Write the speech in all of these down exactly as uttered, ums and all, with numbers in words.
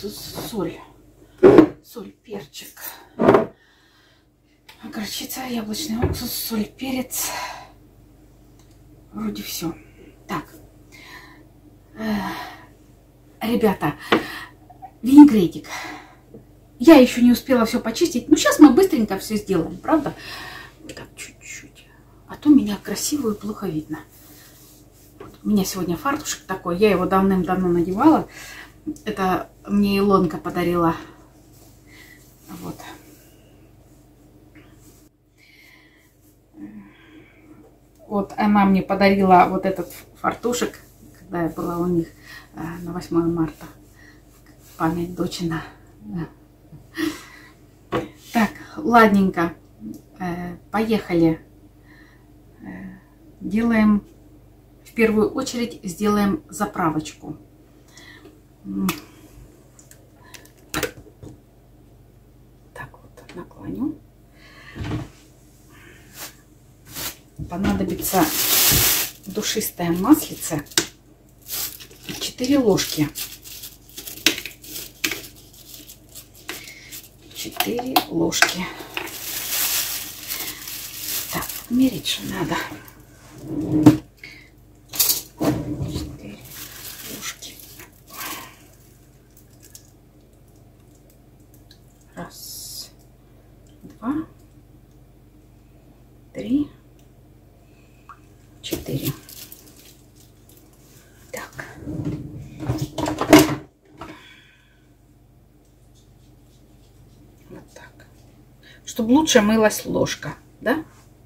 уксус, соль, соль, перчик, горчица, яблочный уксус, соль, перец. Вроде все. Так, ребята, винегретик. Я еще не успела все почистить. Ну, сейчас мы быстренько все сделаем, правда? Вот так, чуть-чуть. А то меня красивую плохо видно. Вот. У меня сегодня фартушек такой. Я его давным-давно надевала. Это мне Илонка подарила. Вот. Вот она мне подарила вот этот фартушек, когда я была у них на восьмое марта. Память дочина. Так, ладненько. Поехали. Делаем, в первую очередь, сделаем заправочку. Так вот, наклоню. Понадобится душистое маслице. четыре ложки. четыре ложки. Так, мерить же надо. четыре ложки. Раз, два, три, четыре. Так. Вот так. Чтобы лучше мылась ложка, да?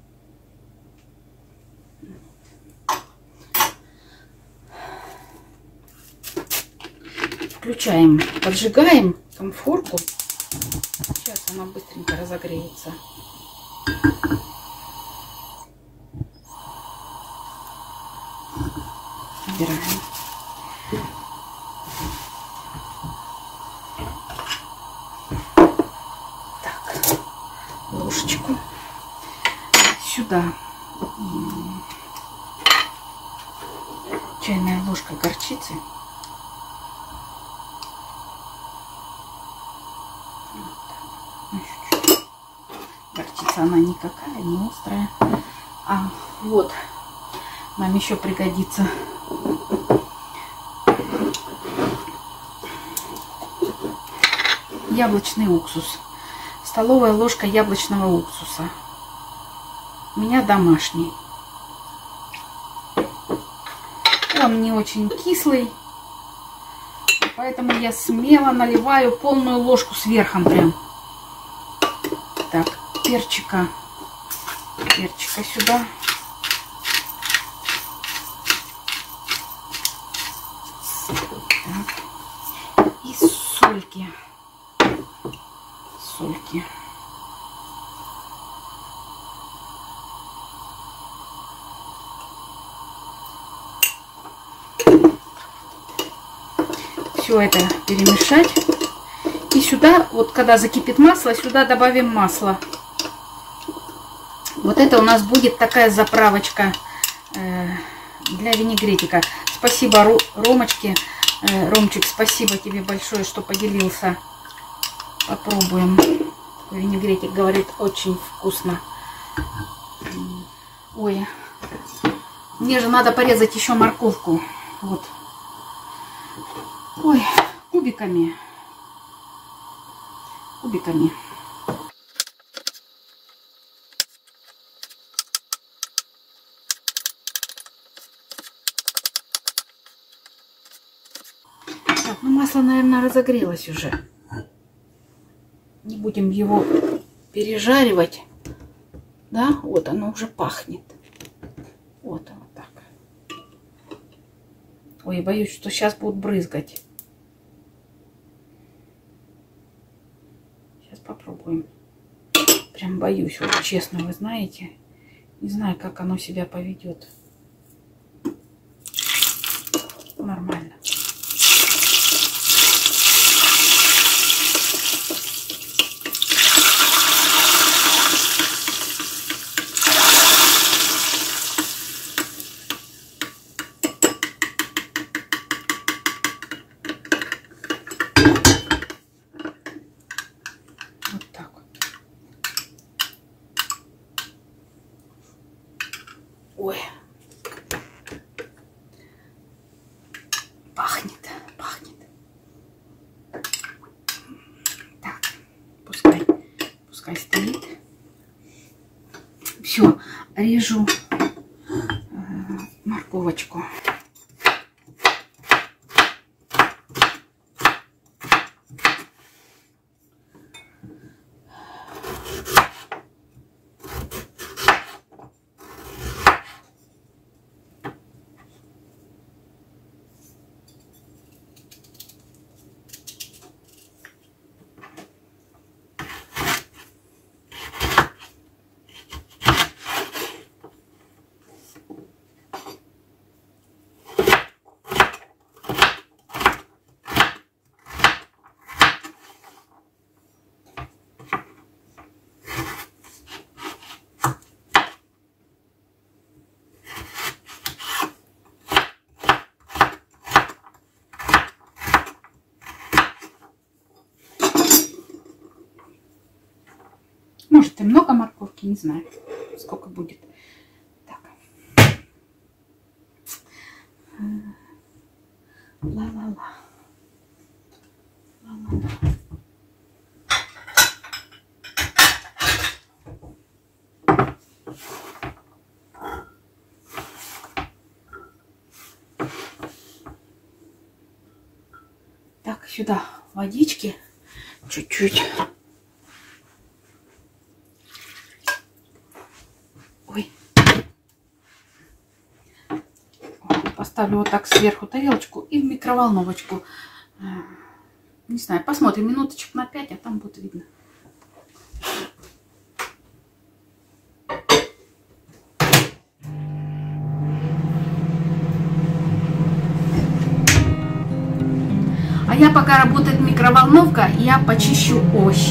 Включаем, поджигаем конфорку. Сейчас она быстренько разогреется. Убираем. Так, ложечку сюда. Чайная ложка горчицы. Горчица она никакая, не острая. А вот нам еще пригодится яблочный уксус. Столовая ложка яблочного уксуса. У меня домашний. Он не очень кислый. Поэтому я смело наливаю полную ложку сверху прям. Так, перчика. Перчика сюда. Так. И сольки. Сольки. Все это перемешать. И сюда, вот когда закипит масло, сюда добавим масло. Вот это у нас будет такая заправочка э, для винегретика. Спасибо Ромочке. Э, Ромчик, спасибо тебе большое, что поделился. Попробуем. Винегретик, говорит, очень вкусно. Ой, мне же надо порезать еще морковку. Вот. Ой, кубиками. Кубиками. Так, ну масло, наверное, разогрелось уже. Не будем его пережаривать. Да, вот оно уже пахнет. Вот оно так. Ой, боюсь, что сейчас будут брызгать. Сейчас попробуем. Прям боюсь, вот честно, вы знаете. Не знаю, как оно себя поведет. Нормально. Пахнет, пахнет. Так, пускай, пускай стоит. Все, режу э, морковочку. Может и много морковки, не знаю, сколько будет. Так. Ла-ла-ла. Ла-ла-ла. Так, сюда водички чуть-чуть. Ой. Поставлю вот так сверху тарелочку и в микроволновочку. Не знаю, посмотрим минуточек на пять, а там будет видно. А я, пока работает микроволновка, я почищу овощи.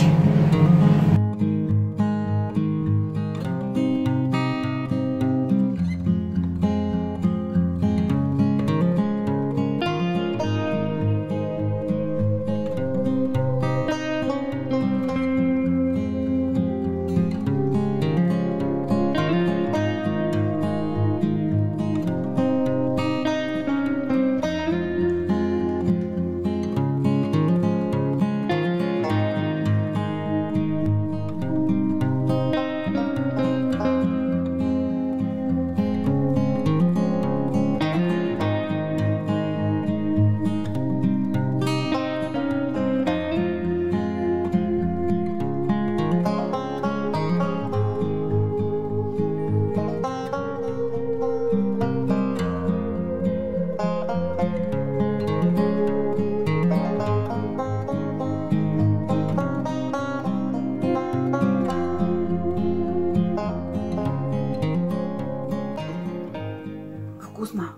Вкусно.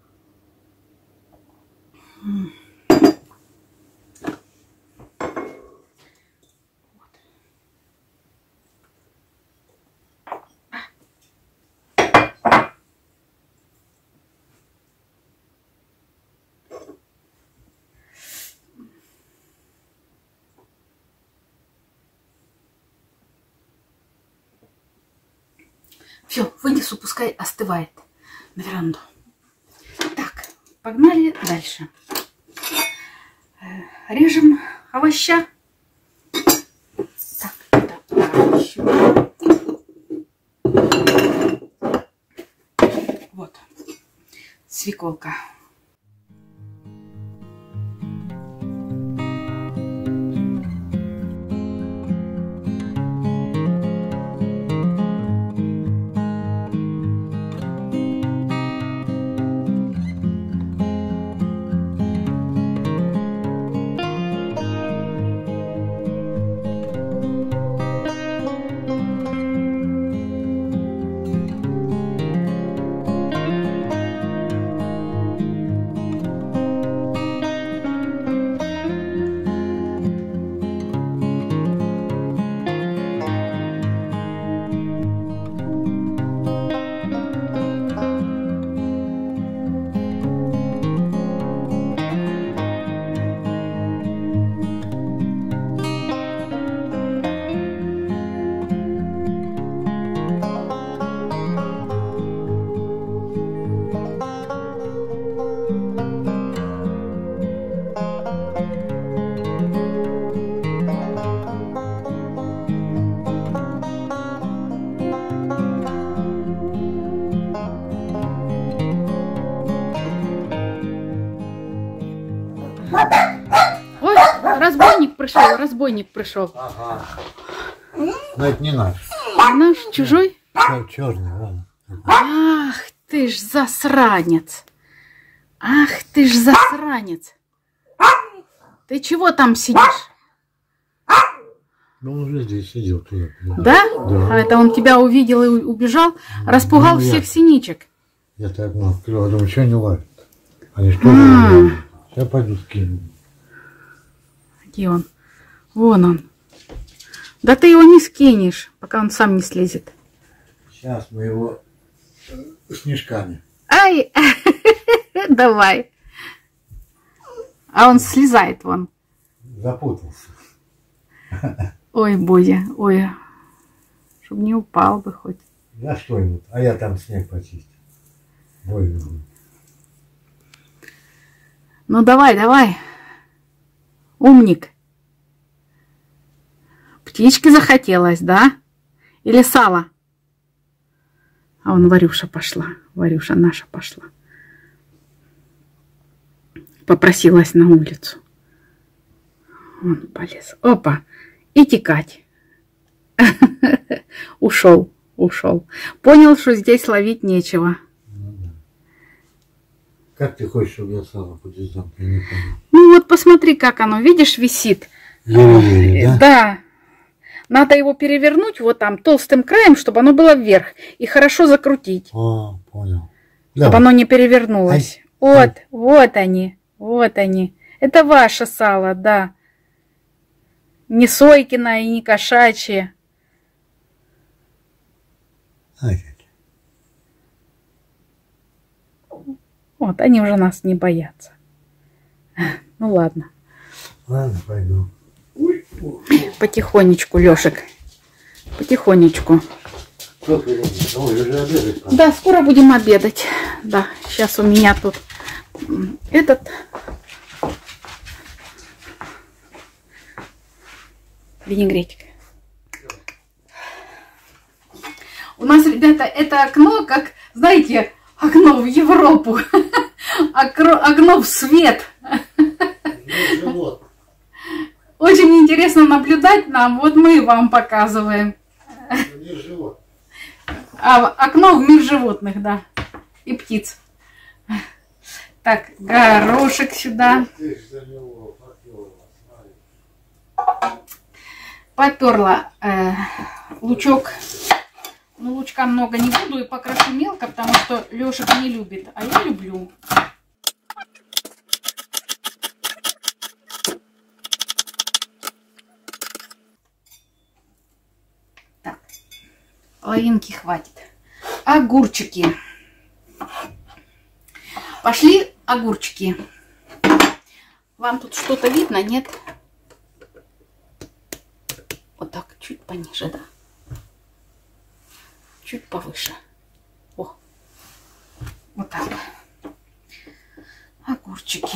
М. Вот. Все, вынесу, пускай остывает на веранду. Так, погнали дальше. Режем овоща. Так, это еще. Вот, свеколка. Ой, разбойник пришел, разбойник пришел. Ага. Но это не наш. Наш, чужой? Черный, вон. Ах ты ж засранец. Ах ты ж засранец. Ты чего там сидишь? Ну, он уже здесь сидел. Туда, да? Да. А это он тебя увидел и убежал? Распугал Ну, всех я... синичек? Я так ну, открыл, думаю, что не лазит. Они что же? Сейчас пойду скину. Где он? Вон он. Да ты его не скинешь, пока он сам не слезет. Сейчас мы его снежками. Ай! Давай. А он слезает вон. Запутался. Ой, Бодя, ой. Чтоб не упал бы хоть. Да что-нибудь. А я там снег почистил. Больно будет. Ну давай, давай. Умник. Птички захотелось, да? Или сало? А вон Варюша пошла. Варюша наша пошла. Попросилась на улицу. Он полез. Опа. И текать. Ушел. Ушел. Понял, что здесь ловить нечего. Ну, да. Как ты хочешь, чтобы я сало подвязал? Я не понял. Ну вот посмотри, как оно. Видишь, висит. Еле-еле, да? Да. Надо его перевернуть вот там толстым краем, чтобы оно было вверх. И хорошо закрутить. О, понял. Чтобы Давай. оно не перевернулось. Ай. Вот, Ай. вот они. Вот они. Это ваше сало, да. Не Сойкино и не кошачье. Ай. Вот, они уже нас не боятся. Ну ладно. Ладно, пойду. Потихонечку, Лешек. Потихонечку. Что ты любишь? Ой, уже обедать пора. Да, скоро будем обедать. Да, сейчас у меня тут этот... винегретик. У нас, ребята, это окно, как, знаете, окно в Европу. Окно в свет. Живот. Очень интересно наблюдать нам. Вот мы вам показываем. Мир живот. А окно в мир животных, да. И птиц. Так, горошек сюда. Потерла э, лучок. Ну, лучка много не буду и покрошу мелко, потому что Лешек не любит, а я люблю. Так, половинки хватит. Огурчики. Пошли огурчики. Вам тут что-то видно, нет? Вот так, чуть пониже, да. Чуть повыше. О, вот так. Огурчики.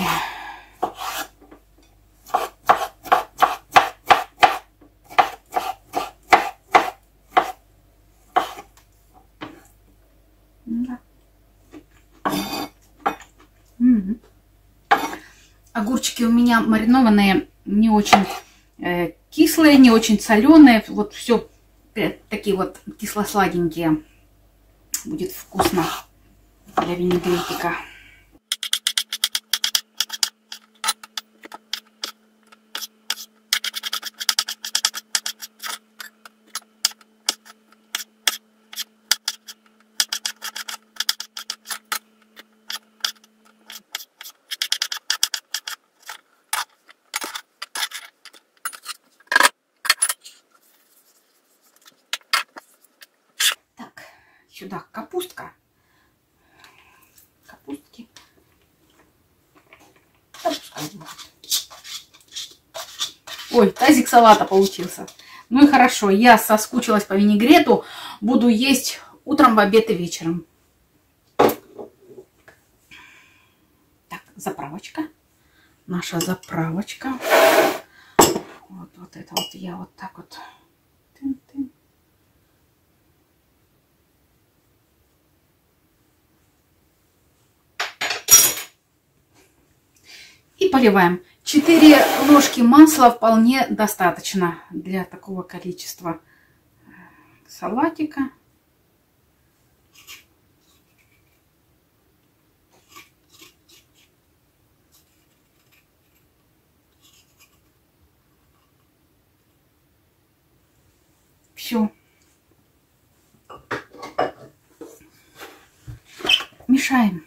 Да. Угу. Огурчики у меня маринованные, не очень э, кислые, не очень соленые. Вот все такие вот кисло-сладенькие. Будет вкусно для винегретика. Сюда капустка. Капустки. Ой, тазик салата получился. Ну и хорошо, я соскучилась по винегрету. Буду есть утром, в обед и вечером. Так, заправочка. Наша заправочка. Вот, вот это вот я вот так вот. Тын-тын. И поливаем. четыре ложки масла вполне достаточно для такого количества салатика. Все. Мешаем.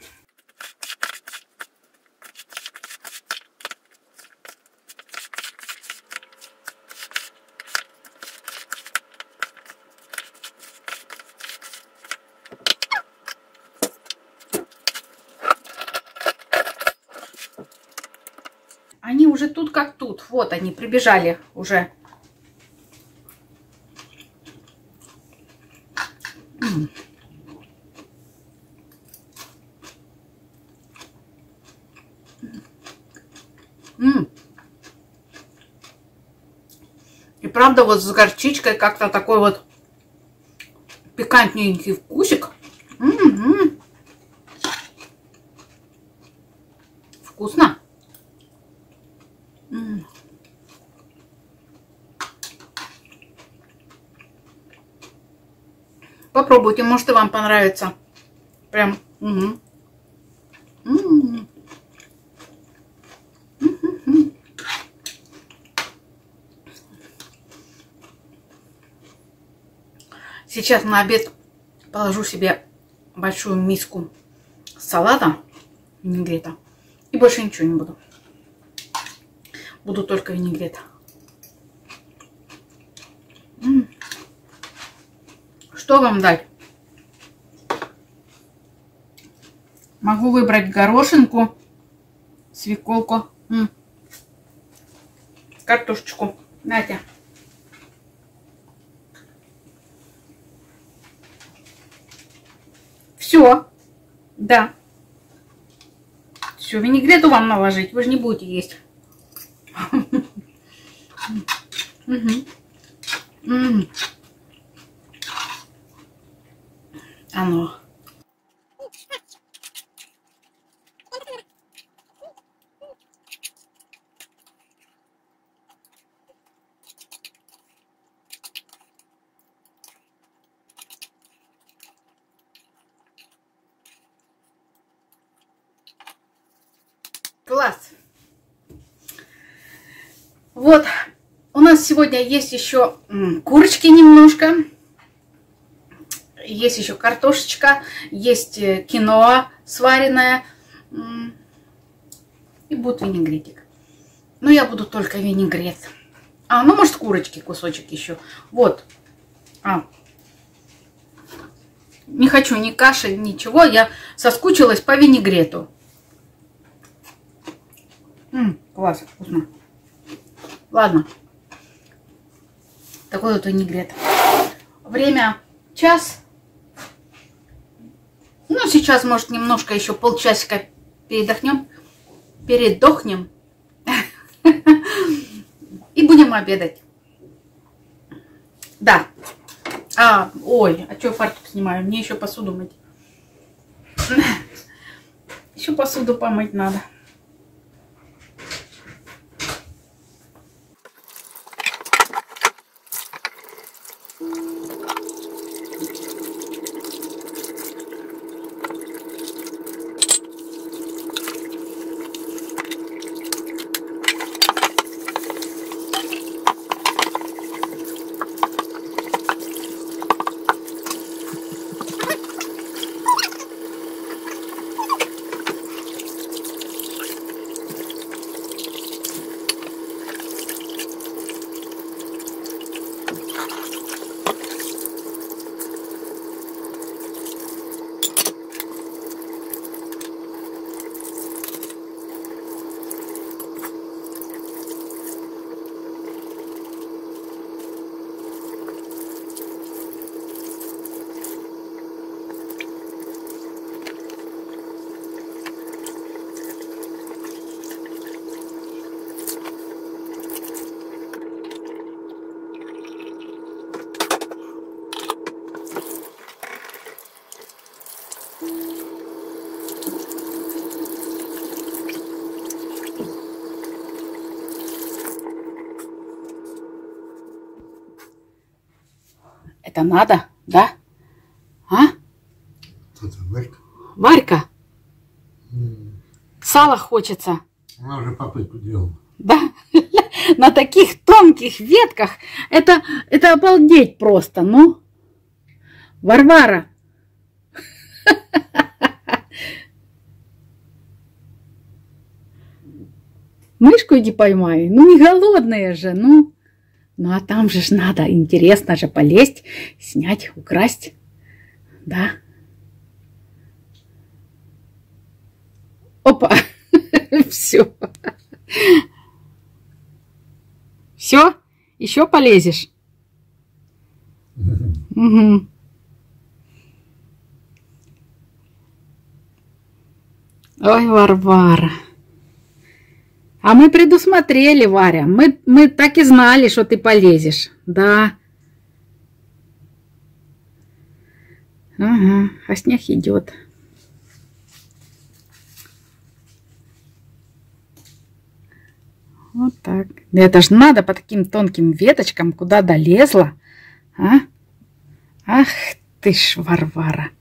Они уже тут как тут. Вот они прибежали уже. М. М. И правда вот с горчичкой как-то такой вот пикантненький вкусик. М-м-м. Вкусно. М. Попробуйте, может и вам понравится. Прям. Угу. М-м-м. Сейчас на обед положу себе большую миску салата винегрета. И больше ничего не буду. Буду только винегрет. М-м. Что вам дать? Могу выбрать горошинку, свеколку, м-м, картошечку. Нате. Все. Да. Все, винегрету вам наложить. Вы же не будете есть. Оно. Класс. Вот, у нас сегодня есть еще курочки немножко, есть еще картошечка, есть киноа сваренная и будет винегретик. Но я буду только винегрет. А, ну может курочки кусочек еще. Вот. А. Не хочу ни каши, ничего. Я соскучилась по винегрету. М-м, класс, вкусно. Ладно. Такой вот винегрет. Время час. Ну, сейчас, может, немножко еще полчасика передохнем. Передохнем. И будем обедать. Да. А, ой, а что фартук снимаю? Мне еще посуду мыть. Еще посуду помыть надо. полезть-то надо, да? А? Кто-то, Варька? Варька? М. Сало хочется. Она уже попытку делала. Да? На таких тонких ветках. Это, это обалдеть просто, ну. Варвара. Мышку иди поймай. Ну, не голодная же, ну. Ну, а там же ж надо, интересно же полезть, снять, украсть. Да. Опа. Все. Все? Еще полезешь? Угу. Ой, Варвара. А мы предусмотрели, Варя. Мы, мы так и знали, что ты полезешь. Да. Ага, а снег идет. Вот так. Да это ж надо по таким тонким веточкам, куда долезла. А? Ах ты ж, Варвара.